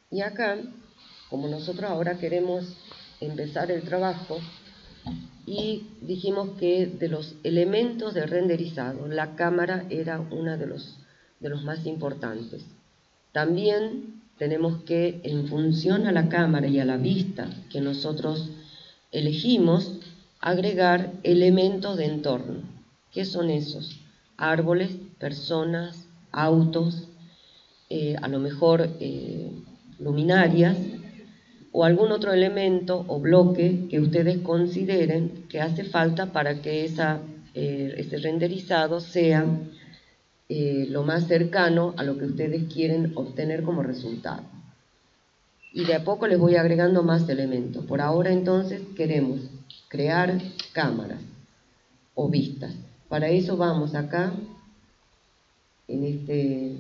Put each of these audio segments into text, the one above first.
Y acá, como nosotros ahora queremos empezar el trabajo, y dijimos que de los elementos de renderizado, la cámara era uno de los más importantes. También tenemos que, en función a la cámara y a la vista que nosotros elegimos, agregar elementos de entorno. ¿Qué son esos? Árboles, personas, autos, a lo mejor luminarias, o algún otro elemento o bloque que ustedes consideren que hace falta para que ese renderizado sea lo más cercano a lo que ustedes quieren obtener como resultado. Y de a poco les voy agregando más elementos. Por ahora entonces queremos crear cámaras o vistas. Para eso vamos acá en este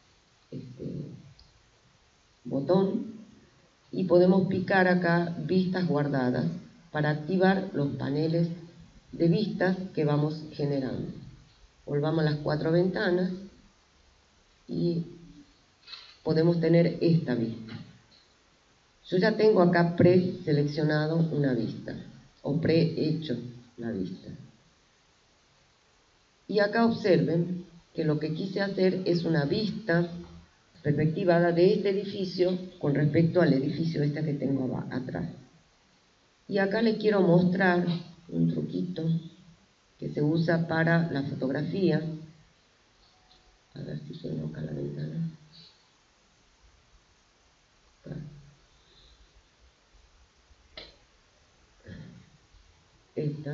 botón y podemos picar acá vistas guardadas para activar los paneles de vistas que vamos generando. Volvamos a las 4 ventanas y podemos tener esta vista. Yo ya tengo acá preseleccionado una vista o prehecho la vista. Y acá observen que lo que quise hacer es una vista perspectivada de este edificio con respecto al edificio este que tengo atrás. Y acá les quiero mostrar un truquito que se usa para la fotografía. A ver si tengo acá la ventana. Acá. Esta.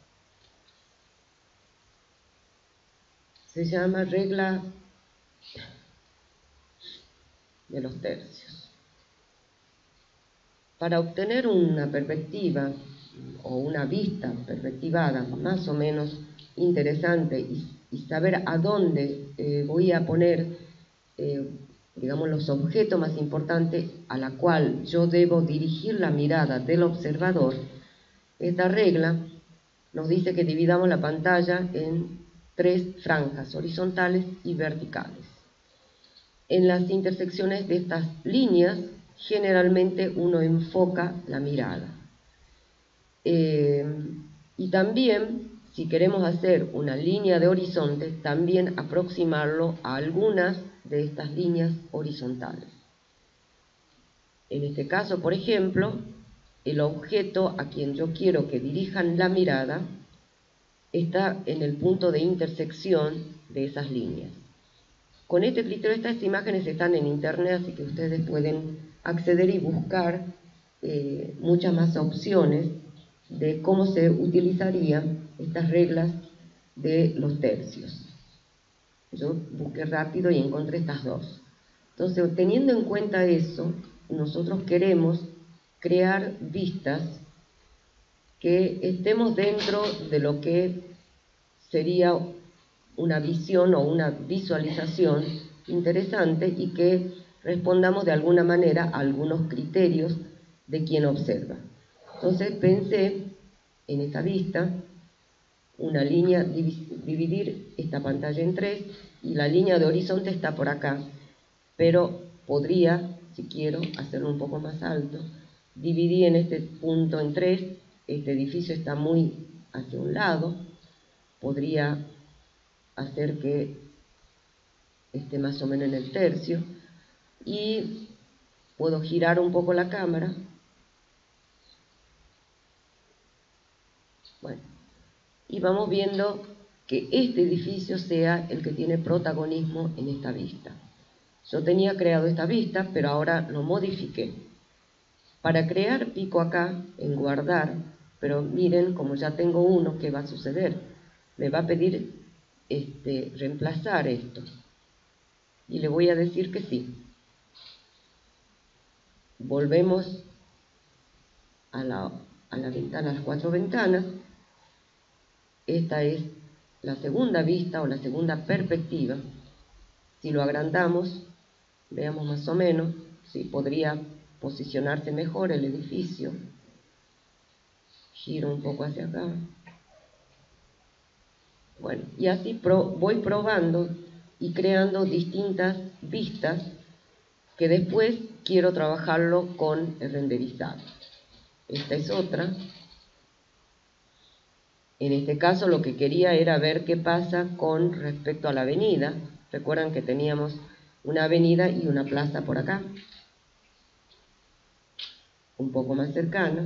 Se llama regla de los tercios. Para obtener una perspectiva o una vista perspectivada más o menos interesante y saber a dónde voy a poner, digamos, los objetos más importantes a la cual yo debo dirigir la mirada del observador, esta regla nos dice que dividamos la pantalla en 3 franjas horizontales y verticales. En las intersecciones de estas líneas, generalmente uno enfoca la mirada. Y también, si queremos hacer una línea de horizonte, también aproximarlo a algunas de estas líneas horizontales. En este caso, por ejemplo, el objeto a quien yo quiero que dirijan la mirada está en el punto de intersección de esas líneas. Con este criterio, estas imágenes están en internet, así que ustedes pueden acceder y buscar muchas más opciones de cómo se utilizarían estas reglas de los tercios. Yo busqué rápido y encontré estas dos. Entonces, teniendo en cuenta eso, nosotros queremos crear vistas que estemos dentro de lo que sería una visión o una visualización interesante y que respondamos de alguna manera a algunos criterios de quien observa. Entonces pensé en esta vista una línea, dividir esta pantalla en 3 y la línea de horizonte está por acá, pero podría, si quiero, hacerlo un poco más alto, dividir en este punto en 3, este edificio está muy hacia un lado, podría hacer que esté más o menos en el tercio y puedo girar un poco la cámara. Bueno, y vamos viendo que este edificio sea el que tiene protagonismo en esta vista. Yo tenía creado esta vista, pero ahora lo modifiqué. Para crear pico acá en guardar, pero miren, como ya tengo uno, ¿qué va a suceder? Me va a pedir reemplazar esto. Y le voy a decir que sí. Volvemos a la ventana, a las 4 ventanas. Esta es la segunda vista o la segunda perspectiva. Si lo agrandamos, veamos más o menos si podría posicionarse mejor el edificio. Giro un poco hacia acá. Bueno, y así voy probando y creando distintas vistas que después quiero trabajarlo con el renderizado. Esta es otra. En este caso lo que quería era ver qué pasa con respecto a la avenida. Recuerdan que teníamos una avenida y una plaza por acá, un poco más cercana,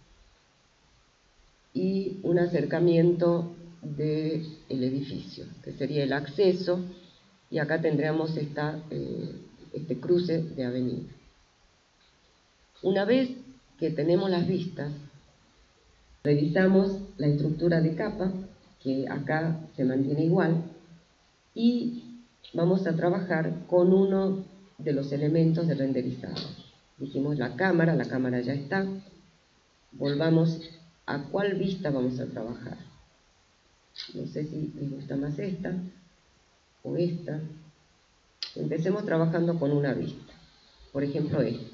y un acercamiento del edificio, que sería el acceso, y acá tendríamos este cruce de avenida. Una vez que tenemos las vistas, revisamos la estructura de capa, que acá se mantiene igual, y vamos a trabajar con uno de los elementos de renderizado. Dijimos la cámara ya está. Volvamos a cuál vista vamos a trabajar. No sé si les gusta más esta o esta. Empecemos trabajando con una vista, por ejemplo esta.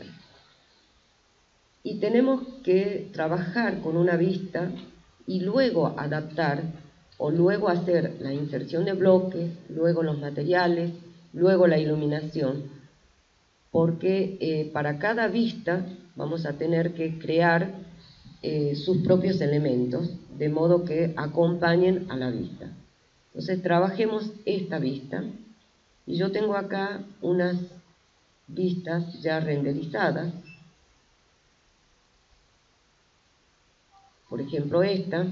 Y tenemos que trabajar con una vista y luego adaptar o luego hacer la inserción de bloques, luego los materiales, luego la iluminación, porque para cada vista vamos a tener que crear sus propios elementos, de modo que acompañen a la vista. Entonces trabajemos esta vista, y yo tengo acá unas vistas ya renderizadas. Por ejemplo esta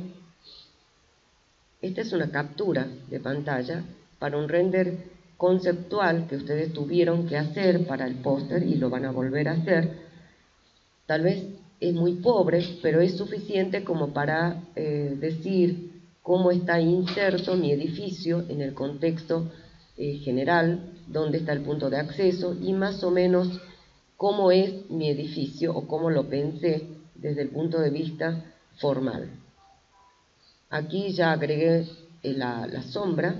es una captura de pantalla para un render conceptual que ustedes tuvieron que hacer para el póster y lo van a volver a hacer. Tal vez es muy pobre, pero es suficiente como para decir cómo está inserto mi edificio en el contexto general, dónde está el punto de acceso y más o menos cómo es mi edificio o cómo lo pensé desde el punto de vista formal. Aquí ya agregué la sombra.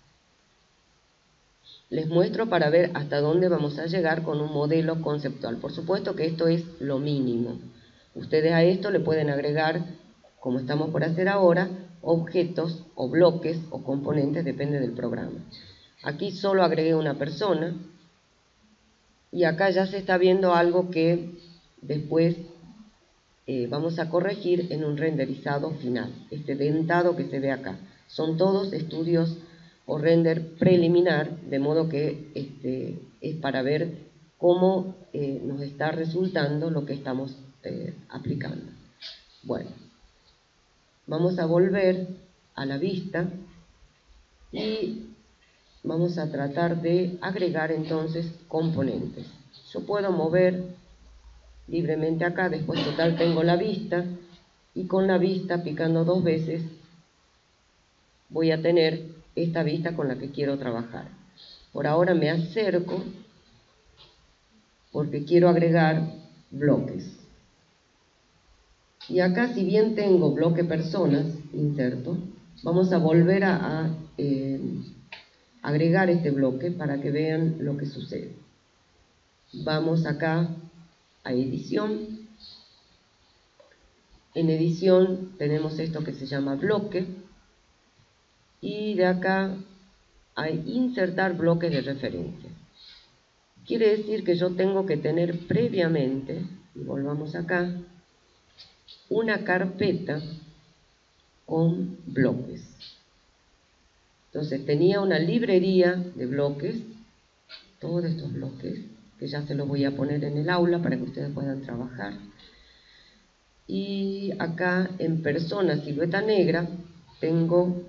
Les muestro para ver hasta dónde vamos a llegar con un modelo conceptual. Por supuesto que esto es lo mínimo. Ustedes a esto le pueden agregar, como estamos por hacer ahora, objetos o bloques o componentes, depende del programa. Aquí solo agregué una persona y acá ya se está viendo algo que después vamos a corregir en un renderizado final. Este dentado que se ve acá son todos estudios o render preliminar, de modo que es para ver cómo nos está resultando lo que estamos aplicando. Bueno, vamos a volver a la vista y vamos a tratar de agregar entonces componentes. Yo puedo mover libremente acá, después total tengo la vista, y con la vista picando 2 veces voy a tener esta vista con la que quiero trabajar. Por ahora me acerco porque quiero agregar bloques. Y acá, si bien tengo bloque personas inserto, vamos a volver a agregar este bloque para que vean lo que sucede. Vamos acá a edición. En edición tenemos esto que se llama bloque, y de acá a insertar bloques de referencia. Quiere decir que yo tengo que tener previamente, y volvamos acá, una carpeta con bloques. Entonces tenía una librería de bloques, todos estos bloques, que ya se los voy a poner en el aula para que ustedes puedan trabajar. Y acá en persona silueta negra tengo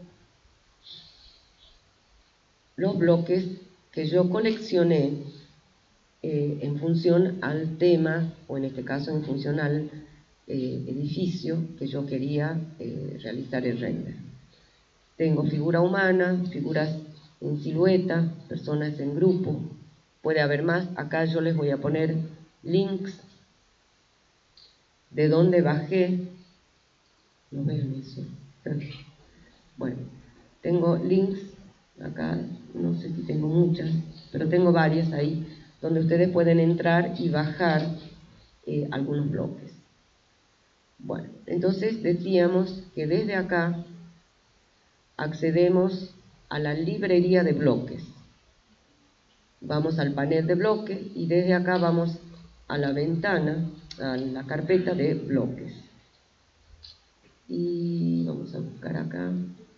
los bloques que yo coleccioné en función al tema, o en este caso en función al edificio que yo quería realizar el render. Tengo figura humana, figuras en silueta, personas en grupo, puede haber más. Acá yo les voy a poner links de dónde bajé. No vean eso. Bueno, tengo links acá, no sé si tengo muchas, pero tengo varias ahí, donde ustedes pueden entrar y bajar algunos bloques. Bueno, entonces decíamos que desde acá accedemos a la librería de bloques. Vamos al panel de bloque y desde acá vamos a la ventana, a la carpeta de bloques. Y vamos a buscar acá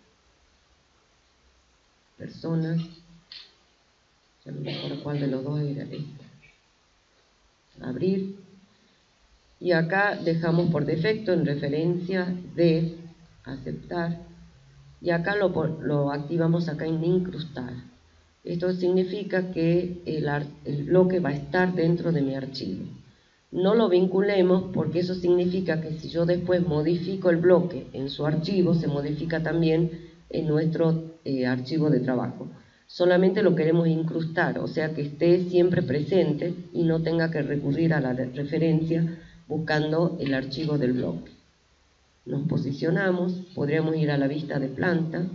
personas, ya no me acuerdo cuál de los dos era esta. Abrir. Y acá dejamos por defecto en referencia de aceptar. Y acá lo activamos acá en incrustar. Esto significa que el bloque va a estar dentro de mi archivo. No lo vinculemos porque eso significa que si yo después modifico el bloque en su archivo, se modifica también en nuestro archivo de trabajo. Solamente lo queremos incrustar, o sea que esté siempre presente y no tenga que recurrir a la referencia buscando el archivo del bloque. Nos posicionamos, podríamos ir a la vista de planta,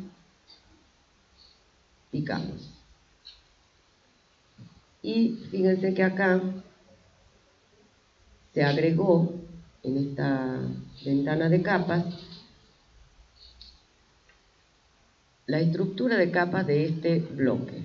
picamos. Y fíjense que acá se agregó en esta ventana de capas la estructura de capas de este bloque.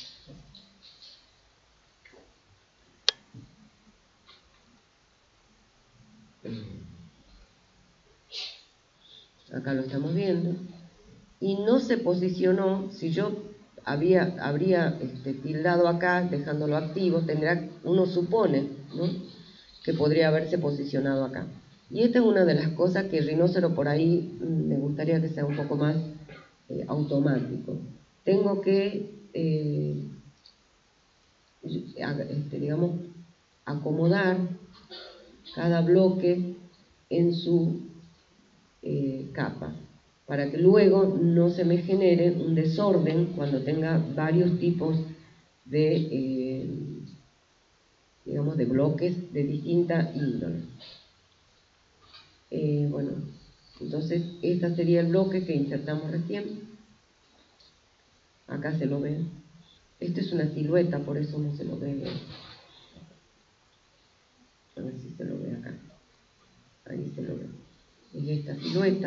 Acá lo estamos viendo. Y no se posicionó, si yo habría tildado acá, dejándolo activo, uno supone, ¿no?, que podría haberse posicionado acá. Y esta es una de las cosas que Rhinocero por ahí me gustaría que sea un poco más automático. Tengo que, digamos, acomodar cada bloque en su capa, para que luego no se me genere un desorden cuando tenga varios tipos de, digamos, de bloques de distinta índole. Bueno, entonces este sería el bloque que insertamos recién. Acá se lo ve. Esto es una silueta, por eso no se lo ve. A ver si se lo ve acá. Ahí se lo ve. Es esta silueta.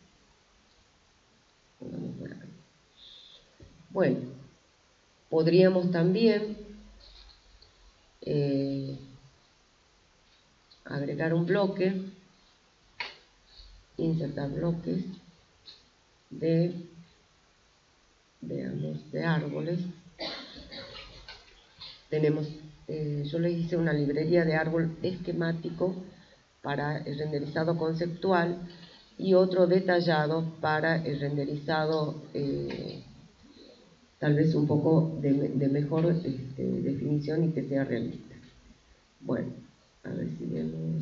Pongamos por acá. Bueno, podríamos también agregar un bloque, insertar bloques de, veamos, de árboles. Tenemos, yo les hice una librería de árbol esquemático para el renderizado conceptual y otro detallado para el renderizado tal vez un poco de mejor definición y que sea realista. Bueno, a ver si vemos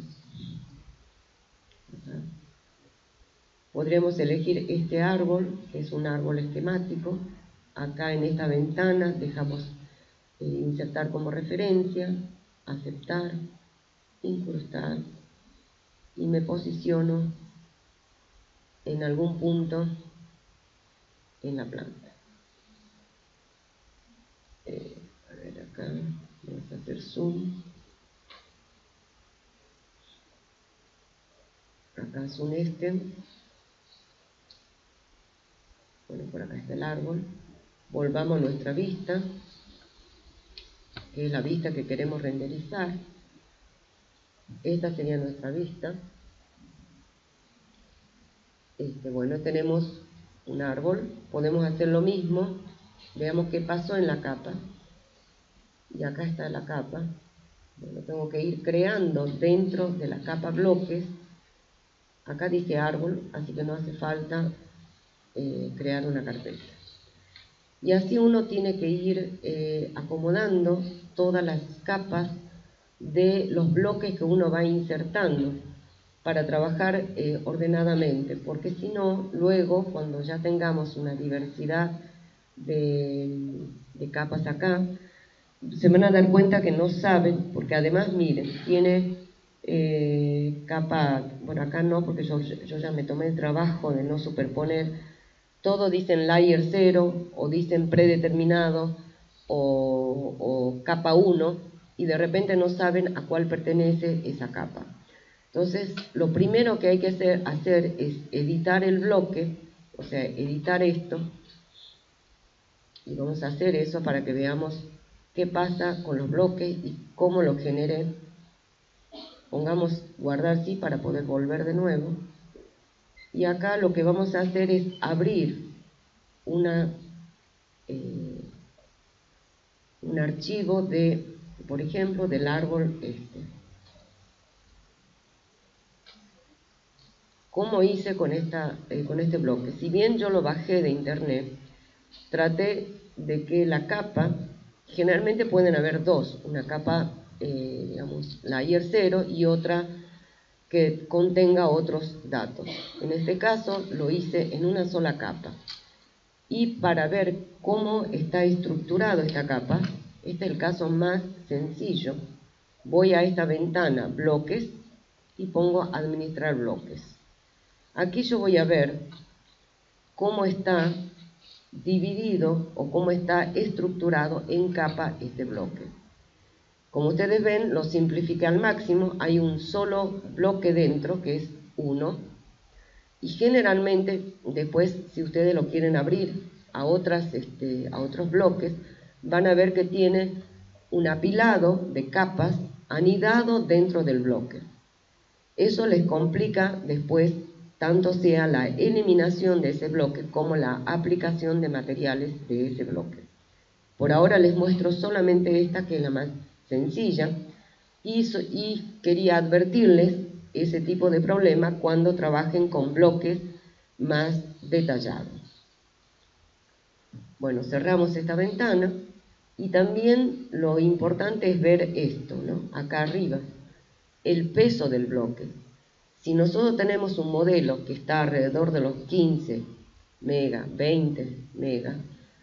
acá. Podríamos elegir este árbol, que es un árbol esquemático. Acá en esta ventana dejamos insertar como referencia, aceptar, incrustar, y me posiciono en algún punto en la planta. A ver acá, vamos a hacer zoom. Acá es un bueno, por acá está el árbol. Volvamos a nuestra vista, que es la vista que queremos renderizar. Esta sería nuestra vista. Bueno, tenemos un árbol, podemos hacer lo mismo. Veamos qué pasó en la capa. Y acá está la capa. Bueno, tengo que ir creando dentro de la capa bloques. Acá dice árbol, así que no hace falta crear una carpeta. Y así uno tiene que ir acomodando todas las capas de los bloques que uno va insertando para trabajar ordenadamente, porque si no, luego cuando ya tengamos una diversidad de capas acá, se van a dar cuenta que no saben, porque además, miren, tiene capa, bueno, acá no, porque yo ya me tomé el trabajo de no superponer. Todo dicen layer 0, o dicen predeterminado, o capa 1, y de repente no saben a cuál pertenece esa capa. Entonces, lo primero que hay que hacer es editar el bloque, o sea, editar esto, y vamos a hacer eso para que veamos qué pasa con los bloques y cómo los generé. Pongamos guardar sí para poder volver de nuevo. Y acá lo que vamos a hacer es abrir un archivo de, por ejemplo, del árbol este. ¿Cómo hice con este bloque? Si bien yo lo bajé de internet, traté de que la capa, generalmente pueden haber dos, una capa, digamos, layer 0 y otra que contenga otros datos. En este caso lo hice en una sola capa. Y para ver cómo está estructurado esta capa, este es el caso más sencillo, voy a esta ventana, bloques, y pongo administrar bloques. Aquí yo voy a ver cómo está dividido o cómo está estructurado en capa este bloque. Como ustedes ven, lo simplifiqué al máximo, hay un solo bloque dentro que es 1, y generalmente después, si ustedes lo quieren abrir a otros bloques, van a ver que tiene un apilado de capas anidado dentro del bloque. Eso les complica después tanto sea la eliminación de ese bloque como la aplicación de materiales de ese bloque. Por ahora les muestro solamente esta, que es la más sencilla, y quería advertirles ese tipo de problema cuando trabajen con bloques más detallados. Bueno, cerramos esta ventana y también lo importante es ver esto, ¿no? Acá arriba, el peso del bloque. Si nosotros tenemos un modelo que está alrededor de los 15 megas, 20 megas,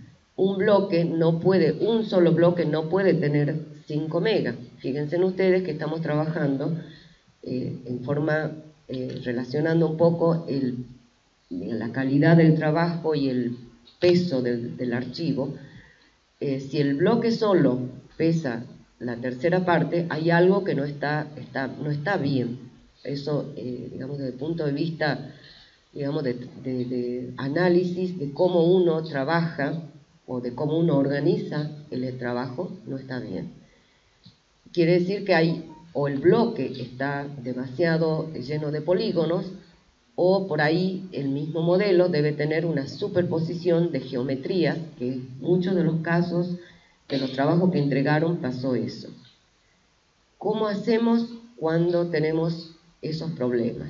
un solo bloque no puede tener 5 megas. Fíjense ustedes que estamos trabajando en forma, relacionando un poco la calidad del trabajo y el peso del archivo. Si el bloque solo pesa la tercera parte, hay algo que no está bien. Eso, digamos, desde el punto de vista, digamos, de análisis de cómo uno trabaja o de cómo uno organiza el trabajo, no está bien. Quiere decir que o el bloque está demasiado lleno de polígonos, o por ahí el mismo modelo debe tener una superposición de geometrías, que en muchos de los casos de los trabajos que entregaron pasó eso. ¿Cómo hacemos cuando tenemos esos problemas?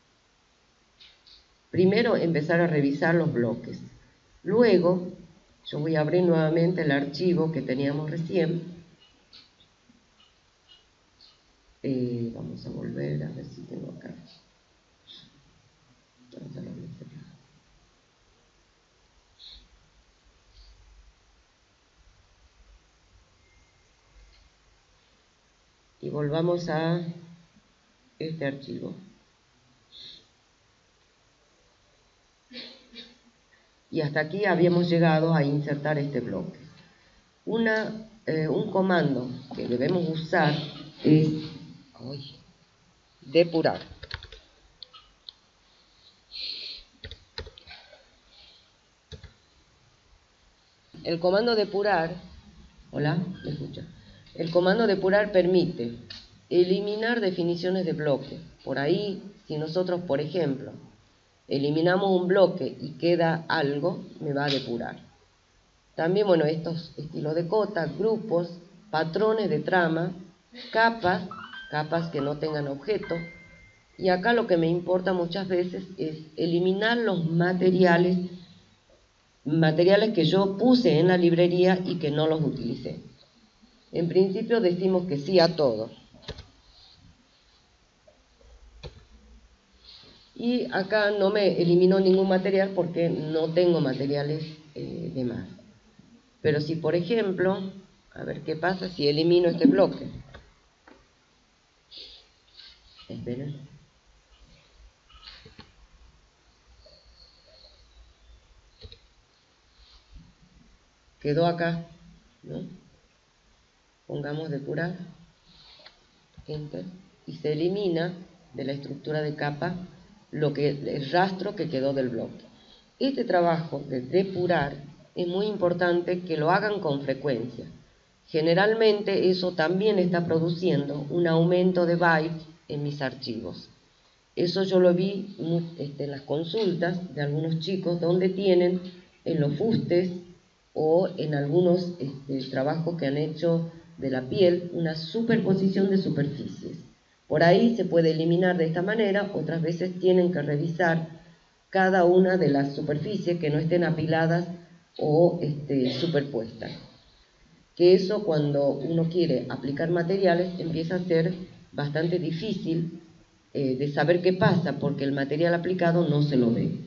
Primero, empezar a revisar los bloques. Luego, yo voy a abrir nuevamente el archivo que teníamos recién. Vamos a volver a ver si tengo acá. Y volvamos a este archivo. Y hasta aquí habíamos llegado a insertar este bloque. Un comando que debemos usar es depurar. El comando depurar, hola, ¿me escucha? El comando depurar permite eliminar definiciones de bloque. Por ahí, si nosotros, por ejemplo, eliminamos un bloque y queda algo, me va a depurar. También, bueno, estos estilos de cota, grupos, patrones de trama, capas que no tengan objeto. Y acá lo que me importa muchas veces es eliminar los materiales que yo puse en la librería y que no los utilicé. En principio decimos que sí a todo. Y acá no me eliminó ningún material porque no tengo materiales de más. Pero si, por ejemplo, a ver qué pasa si elimino este bloque. Esperen. Quedó acá, ¿no? Pongamos depurar, enter, y se elimina de la estructura de capa el rastro que quedó del bloque. Este trabajo de depurar es muy importante que lo hagan con frecuencia. generalmente eso también está produciendo un aumento de bytes en mis archivos. Eso yo lo vi en las consultas de algunos chicos donde tienen en los fustes o en algunos trabajos que han hecho de la piel una superposición de superficies. Por ahí se puede eliminar de esta manera, otras veces tienen que revisar cada una de las superficies que no estén apiladas o superpuestas. Que eso, cuando uno quiere aplicar materiales, empieza a ser bastante difícil de saber qué pasa, porque el material aplicado no se lo ve.